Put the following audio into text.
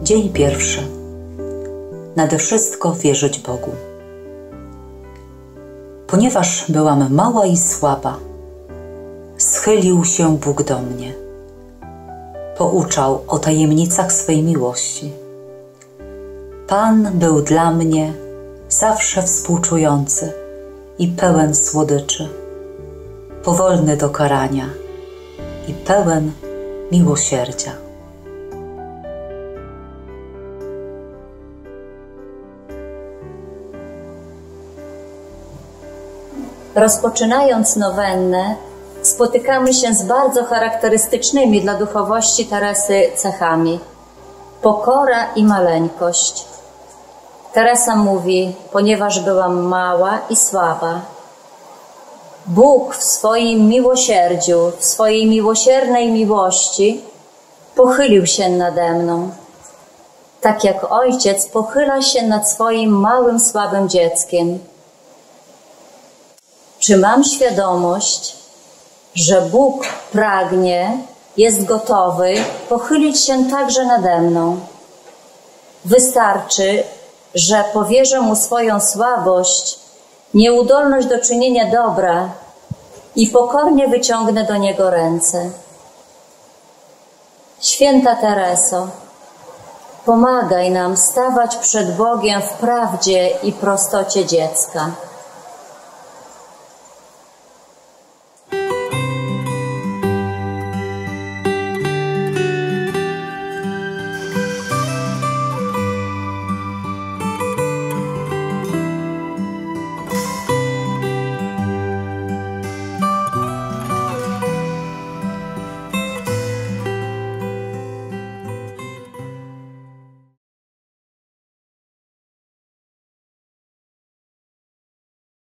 Dzień pierwszy. Nade wszystko wierzyć Bogu. Ponieważ byłam mała i słaba, schylił się Bóg do mnie. Pouczał o tajemnicach swej miłości. Pan był dla mnie zawsze współczujący i pełen słodyczy, powolny do karania i pełen miłosierdzia. Rozpoczynając nowennę, spotykamy się z bardzo charakterystycznymi dla duchowości Teresy cechami: pokora i maleńkość. Teresa mówi: ponieważ byłam mała i słaba, Bóg w swoim miłosierdziu, w swojej miłosiernej miłości pochylił się nade mną, tak jak ojciec pochyla się nad swoim małym, słabym dzieckiem. Czy mam świadomość, że Bóg pragnie, jest gotowy pochylić się także nade mną? Wystarczy, że powierzę Mu swoją słabość, nieudolność do czynienia dobra i pokornie wyciągnę do Niego ręce. Święta Tereso, pomagaj nam stawać przed Bogiem w prawdzie i prostocie dziecka.